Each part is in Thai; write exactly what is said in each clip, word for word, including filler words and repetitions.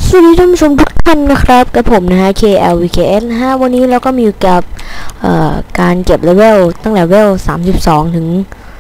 สวัสดีท่านผู้ชมทุกท่านนะครับกับผมนะฮะ เค แอล วี เค เอส นะฮะวันนี้เราก็มีอยู่กับการเก็บเลเวลตั้งแต่เลเวลสามสิบสองถึง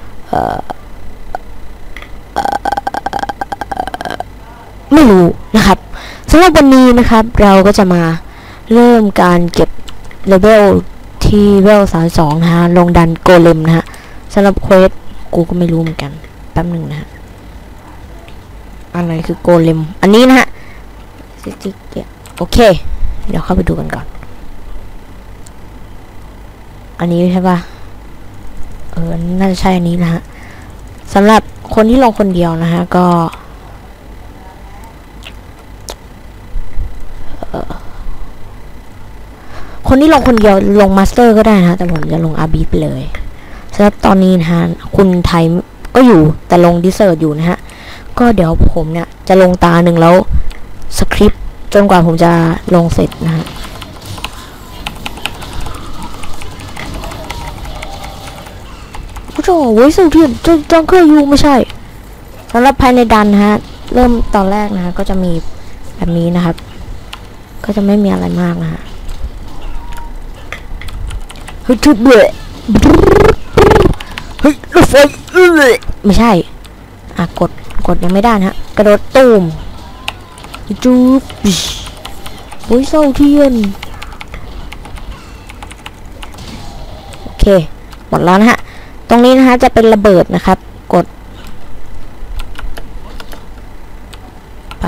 ไม่รู้นะครับสำหรับวันนี้นะครับเราก็จะมาเริ่มการเก็บเลเวลที่เลเวลสามสิบสองนะฮะลงดันโกเลมนะฮะสำหรับเควสกูก็ไม่รู้เหมือนกันแป๊บหนึ่งนะฮะอะไรคือโกเลมอันนี้นะฮะโอเคเดี๋ยวเข้าไปดูกันก่อนอันนี้ใช่ปะเออน่าจะใช่อันนี้นะฮะสำหรับคนที่ลงคนเดียวนะฮะก็คนที่ลงคนเดียวลงมาสเตอร์ก็ได้นะแต่ผมจะลงอาร์บีไปเลยสำหรับตอนนี้นะฮะคุณไทยก็อยู่แต่ลงดิเซอร์อยู่นะฮะก็เดี๋ยวผมเนี่ยจะลงตาหนึ่งแล้วสคริปต์จนกว่าผมจะลงเสร็จนะฮะโอ้โหไว้สุดที่จะจังเคยอยู่ไม่ใช่สำหรับภายในดันนะฮะเริ่มตอนแรกนะฮะก็จะมีแบบนี้นะครับก็จะไม่มีอะไรมากนะฮะเฮ้ยทุบเลยเฮ้ยรถไฟไม่ใช่อ่ะกดกดยังไม่ได้นะฮะกระโดดตูมจูบโอ้ยเศร้าเทียนโอเคหมดแล้วนะฮะตรงนี้นะฮะจะเป็นระเบิดนะครับกดไป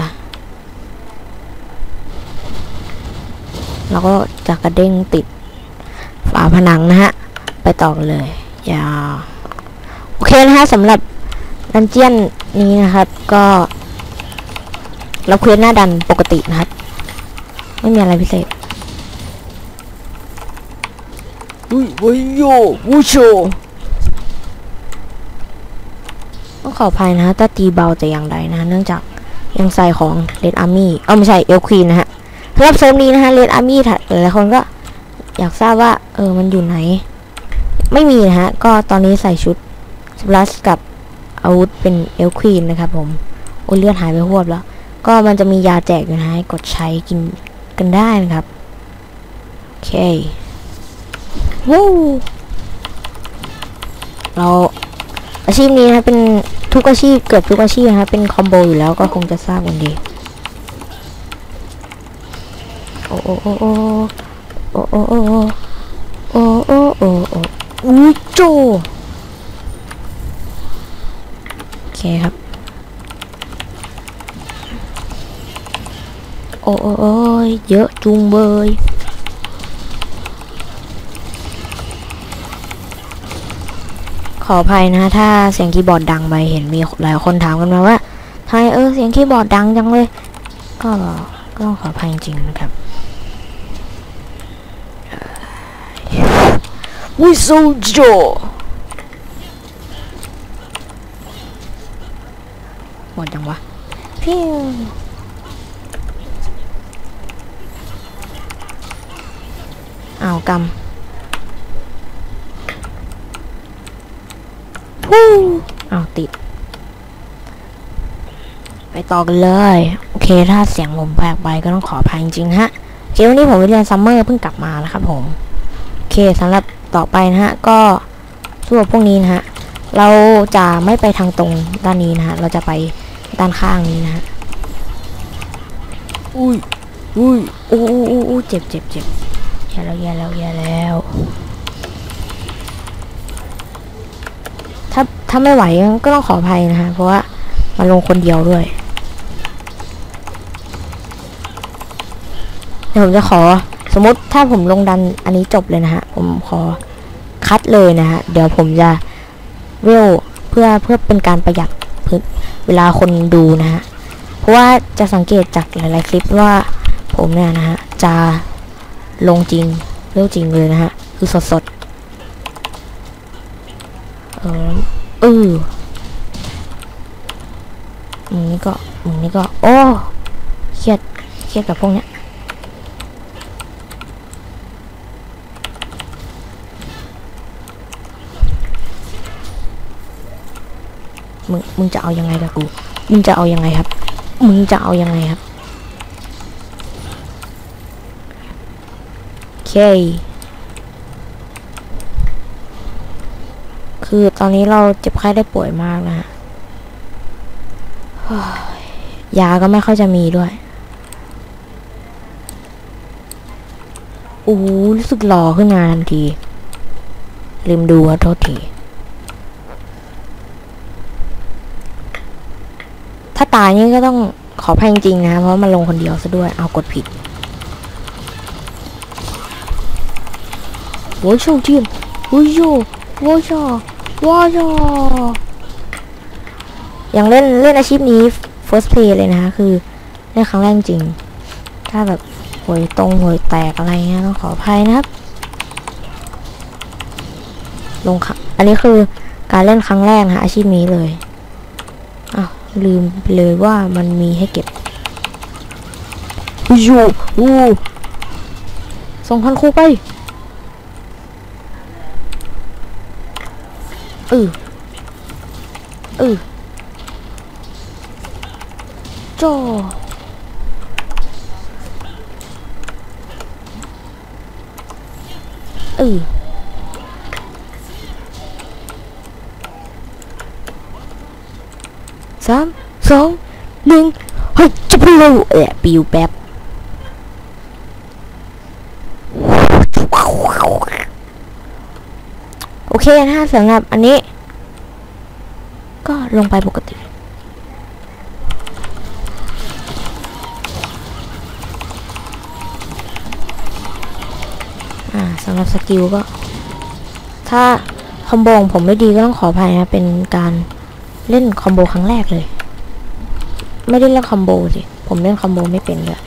แล้วก็จะกระเด้งติดฝาผนังนะฮะไปต่อกันเลยยาวโอเคนะฮะสำหรับดันเจียนนี้นะครับก็เราเควสหน้าดันปกตินะครับไม่มีอะไรพิเศษอุ้ยวิโยวูโชต้องขออภัยนะฮะถ้าตีเบาแต่อย่างใดนะเนื่องจากยังใส่ของเรดอาร์มี่เออไม่ใช่เอลควีนนะฮะสำหรับเซิร์ฟนี้นะฮะเรดอาร์มี่หลายคนก็อยากทราบว่าเออมันอยู่ไหนไม่มีนะฮะก็ตอนนี้ใส่ชุดสปลัสกับอาวุธเป็นเอลควีนนะครับผมโอ้เลือดหายไปหวบแล้วก็มันจะมียาแจกอยู่นะให้กดใช้กินกันได้นะครับโอเควู้เราอาชีพนี้นะเป็นทุกอาชีพเกือบทุกอาชีพนะครับเป็นคอมโบอยู่แล้วก็คงจะทราบกันดีโอ้โอ้โอ้โอ้โอ้โอ้โอ้โอ้โอ้โอ้โอ้อู้โจโอเคครับโอ้โอ้ยเยอะจุงเบยขออภัยนะถ้าเสียงคีย์บอร์ดดังไปเห็นมีหลายคนถามกันมาว่าทำไมเออเสียงคีย์บอร์ดดังจังเลยก็ก็ต้องขออภัยจริงๆนะครับวิสูโจหมดจังวะพิ้วอ้าวกำฮู้อ้าวติดไปต่อกันเลยโอเคถ้าเสียงผมแปลกไปก็ต้องขออภัยจริงๆฮะเจ้าวันนี้ผมไปเรียนซัมเมอร์เพิ่งกลับมานะครับผมโอเคสำหรับต่อไปนะฮะก็ส่วนพวกนี้นะฮะเราจะไม่ไปทางตรงด้านนี้นะฮะเราจะไปด้านข้างนี้นะฮะอุ้ยอุ้ยโอ้โอ้โอ้เจ็บเจ็บเจ็บแย่แล้วแย่แล้วแย่แล้วถ้าถ้าไม่ไหวก็ต้องขออภัยนะฮะเพราะว่ามาลงคนเดียวด้วยเดี๋ยวผมจะขอสมมติถ้าผมลงดันอันนี้จบเลยนะฮะผมขอคัดเลยนะฮะเดี๋ยวผมจะเวลเพื่อเพื่อเป็นการประหยัดพื้นเวลาคนดูนะฮะเพราะว่าจะสังเกตจากหลายๆคลิปว่าผมเนี่ยนะฮะจะลงจริงเรื่องจริงเลยนะฮะคือสดสดเออเออมึงนี่ก็มึงนี่ก็โอ้เครียดเครียดกับพวกเนี้ยมึงมึงจะเอายังไงกับกูมึงจะเอายังไงครับมึงจะเอายังไงครับเคคือตอนนี้เราเจ็บไข้ได้ป่วยมากนะฮะยาก็ไม่ค่อยจะมีด้วยโอ้รู้สึกหล่อขึ้นมาทันทีลืมดูว่าโทษทีถ้าตายนี่ก็ต้องขอแพงจริงนะเพราะมันลงคนเดียวซะด้วยเอากดผิดโว้ยโชว์ทีมโว้ยโชว์โว้ยโชว์ว้าวอย่างเล่นเล่นอาชีพนี้ first play เลยนะคะคือเล่นครั้งแรกจริงถ้าแบบหวยตรงหวยแตกอะไรเงี้ยต้องขออภัยนะครับลงค่ะอันนี้คือการเล่นครั้งแรกนะอาชีพนี้เลยอ้าวลืมเลยว่ามันมีให้เก็บยูอู้ส่งพันคูไปเออเออโจเออสามสองหนึ่งเฮ้ยจะพูดเอะปิวแป๊บโอเคนะฮะสำหรับอันนี้ก็ลงไปปกติอ่าสำหรับสกิลก็ถ้าคอมโบของผมไม่ดีก็ต้องขออภัยนะเป็นการเล่นคอมโบครั้งแรกเลยไม่ได้เล่นคอมโบสิผมเล่นคอมโบไม่เป็นเลย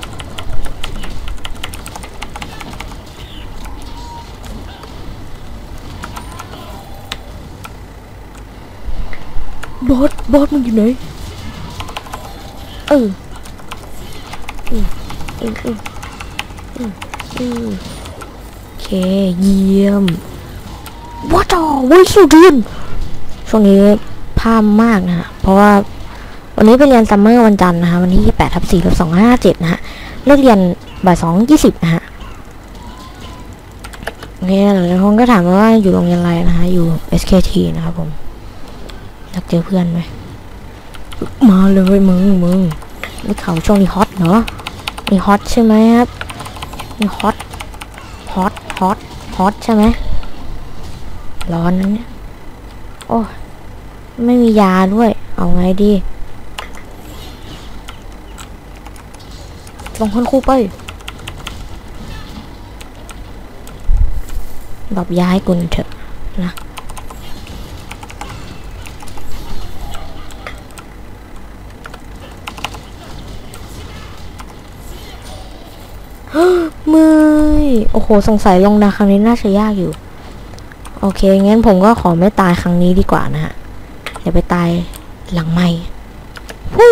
บอสบอสมันอยู่ไหนเออเออเออเออเออเออโอเคเยี่ยมว้าวจ้าวิสุดยอดช่วงนี้พามมากนะฮะเพราะว่าวันนี้ไปเรียนซัมเมอร์วันจันทร์นะคะวันที่ยี่สิบแปดทับสี่ทับสองห้าเจ็ดนะฮะเลิกเรียนบ่ายสองยี่สิบนะฮะโอเคหลายคนก็ถามว่าอยู่โรงเรียนอะไรนะฮะอยู่ เอส เค ที นะครับผมอยากเจอเพื่อนไหมมาเลยมึงมึงนี่เขาช่วงนี้ฮอตเหรอนี่ฮอตใช่ไหมครับนี่ฮอตฮอตฮอตฮอตใช่ไหมร้อนนั้นเนี่ยโอ้ไม่มียาด้วยเอาไงดีลงคนคู่ไปดอบยาให้กุนเถอะนะมือโอ้โหสงสัยลงนะครั้งนี้น่าจะยากอยู่โอเคงั้นผมก็ขอไม่ตายครั้งนี้ดีกว่านะฮะเดี๋ยวไปตายหลังไม่ฮู้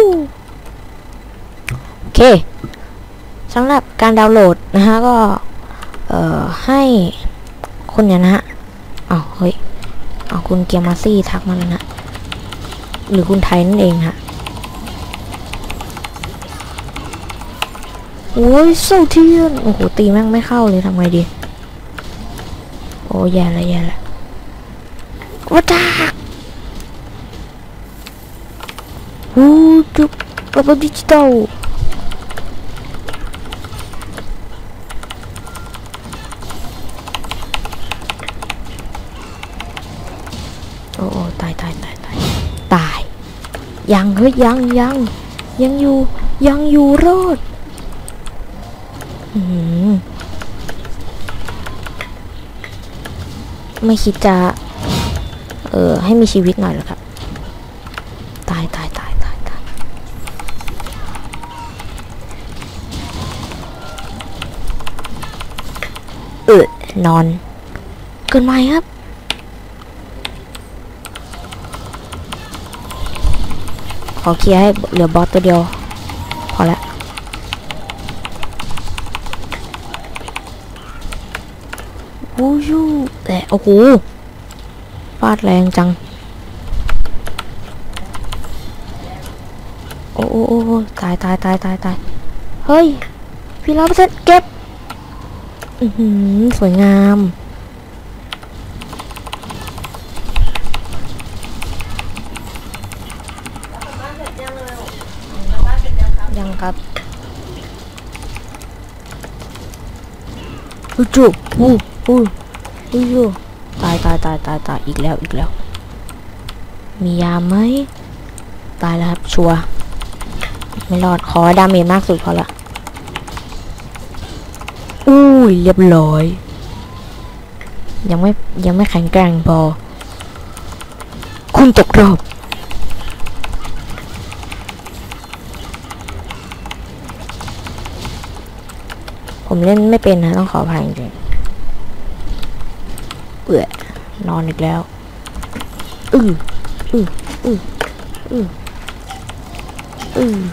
โอเคสำหรับการดาวน์โหลดนะฮะก็เอ่อให้คนเนี่ยนะฮะอ้าวเฮ้ยอ้าวคุณเกียร์มาซี่ทักมาแล้วนะหรือคุณไทยนั่นเองฮะโอ้ยโซเทียนโอ้โหตีแม่งไม่เข้าเลยทำไงดีโอ้แย่ละแย่ละว้าจ้าฮู้จุ๊บระบบดิจิตอลโอ้ตายตายตายตายตายยังเฮ้ยยังยังยังอยู่ยังอยู่รอดไม่คิดจะเออให้มีชีวิตหน่อยหรอครับตายตายตายตายตายเออนอนเกินไปครับขอเคลียร์ให้เหลือบอสตัวเดียวพอแล้วโอ้ยแต่โอ้โหฟาดแรงจังโอ้โอ้โอ้ตายตายตายตายตายเฮ้ยพี่ร้อยเปอร์เซ็นต์เก็บอือหือสวยงาม ยังครับอู้จูอู้อู้อู้ตายตายตายตายตายอีกแล้วอีกแล้วมียาไหมตายแล้วครับชัวร์ไม่รอดขอดาเมจมากสุดพอละอุ้ยเรียบร้อยยังไม่ยังไม่แข็งแกร่งพอคุณตกรอบผมเล่นไม่เป็นนะต้องขออภัยจริงเบื่อนอนอีกแล้วอืออืออืออืออือ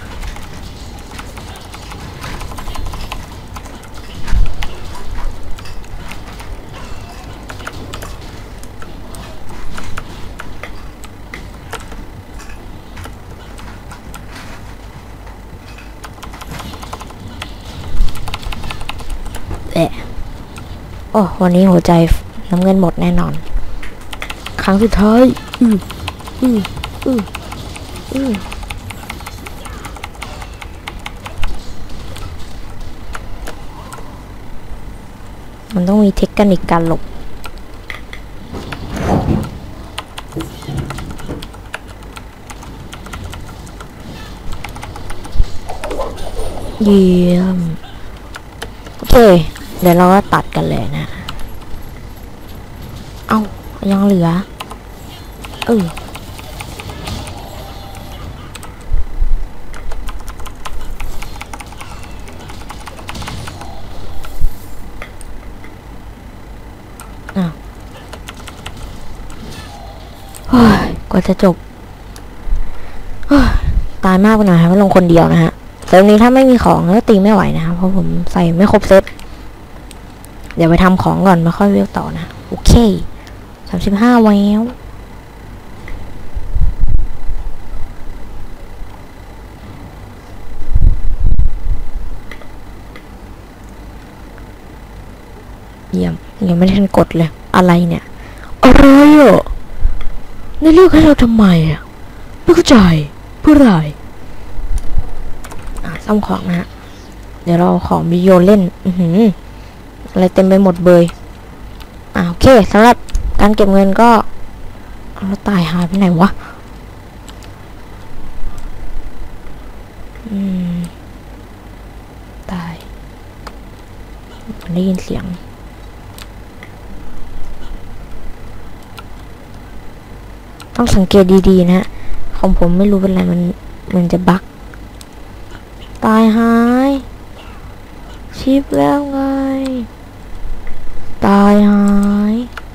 เอ๊ะโอ้วันนี้หัวใจน้ำเงินหมดแน่นอนครั้งสุดท้ายอืออืออืออือมันต้องมีเทคนิคการหลบเยี่ยมโอเคเดี๋ยวเราก็ตัดกันเลยนะเอ้ายังเหลือเอออ้าวเฮ้ยกว่าจะจบเฮ้ยตายมากไปหน่อยครับว่าลงคนเดียวนะฮะเซิร์ฟนี้ถ้าไม่มีของก็ตีไม่ไหวนะครับเพราะผมใส่ไม่ครบเซตเดี๋ยวไปทำของก่อนมาค่อยเวลต่อนะโอเคสามสิบห้าแววเยี่ยมยังไม่ได้ทันกดเลยอะไรเนี่ยอะไรอ่ะนี่เลือกให้เราทำไมอ่ะไม่เข้าใจเพื่ออะไรอ่ะซ่อมของนะฮะเดี๋ยวเราของมิโยเล่นอือหืออะไรเต็มไปหมดเบยอ่ะโอเคสำหรับการเก็บเงินก็เราตายหายไปไหนวะอืมตายได้ยินเสียงต้องสังเกตดีๆนะของผมไม่รู้เป็นไรมันมันจะบั๊กตายหายชิปแล้วไงตายหาย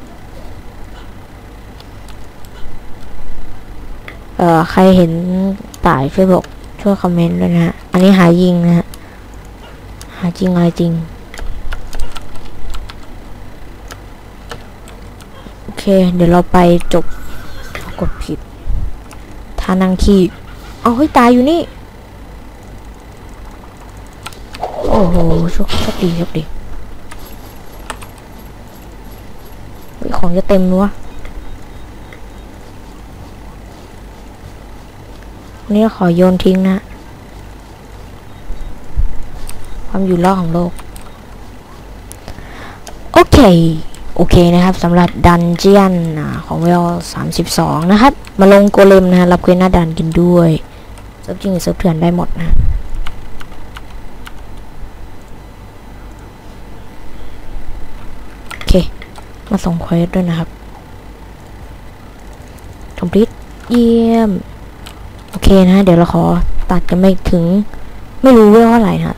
เอ่อใครเห็นตายช่วยบอกช่วยคอมเมนต์ด้วยนะฮะอันนี้หายิงนะฮะหาจริงอะไรจริงโอเคเดี๋ยวเราไปจบกดผิดทานังคีเอาเฮ้ยตายอยู่นี่โอ้โหโชคดีโชคดีของจะเต็มวะนี่ขอโยนทิ้งนะความอยู่รอดของโลกโอเคโอเคนะครับสำหรับดันเจียนของเวลสามสิบสองนะครับมาลงโกเลมนะรับเควสหน้าดันกินด้วยเซิร์ฟจริงหรือเซิร์ฟเถื่อนได้หมดนะโอเคมาส่งเควสด้วยนะครับคอมพลีทเยี่ยมโอเคนะเดี๋ยวเราขอตัดกันไม่ถึงไม่รู้เรื่องว่าอะไรนะ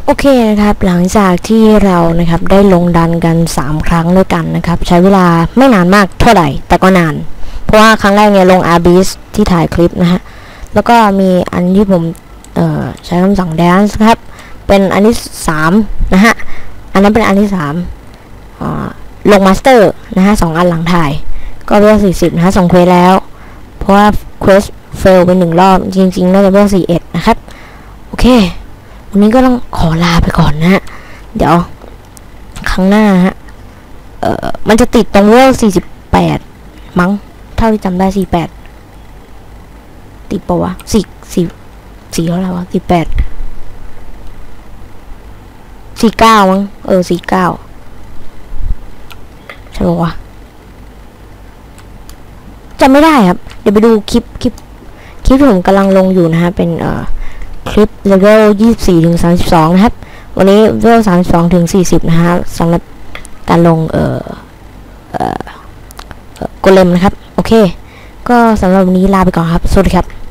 โอเคนะครับหลังจากที่เรานะครับได้ลงดันกันสามครั้งด้วยกันนะครับใช้เวลาไม่นานมากเท่าไหร่แต่ก็นานเพราะว่าครั้งแรกเนี่ยลง อาร์ บี เอส ที่ถ่ายคลิปนะฮะแล้วก็มีอันที่ผมเอ่อใช้คำสั่ง dance ครับเป็นอันที่สามนะฮะอันนั้นเป็นอันที่สามอ่าลงมาสเตอร์นะฮะสองอันหลังถ่ายก็เวลสี่สิบนะฮะส่งเควสแล้วเพราะว่าเควสเฟลไปหนึ่งรอบจริงๆน่าจะเวลสี่สิบเอ็ดนะครับโอเควันนี้ก็ต้องขอลาไปก่อนนะฮะเดี๋ยวครั้งหน้าฮะเอ่อมันจะติดตรงเวลสี่สิบแปดมั้งเท่าที่จำได้สี่สิบแปดติดปะวะสี่สี่สี่เท่าไหร่วะสี่สิบแปดสี่สิบเก้ามั้งเออสี่สิบเก้าใช่ปะวะจำไม่ได้ครับเดี๋ยวไปดูคลิปคลิปคลิปที่ผมกำลังลงอยู่นะฮะเป็นเอ่อคลิปเลเวลยี่สิบสี่ถึงสามสิบสองนะครับวันนี้เลเวลสามสิบสองถึงสี่สิบนะฮะสำหรับการลงเอ่อเอ่อโกเลมนะครับโอเคก็สำหรับวันนี้ลาไปก่อนครับสวัสดีครับ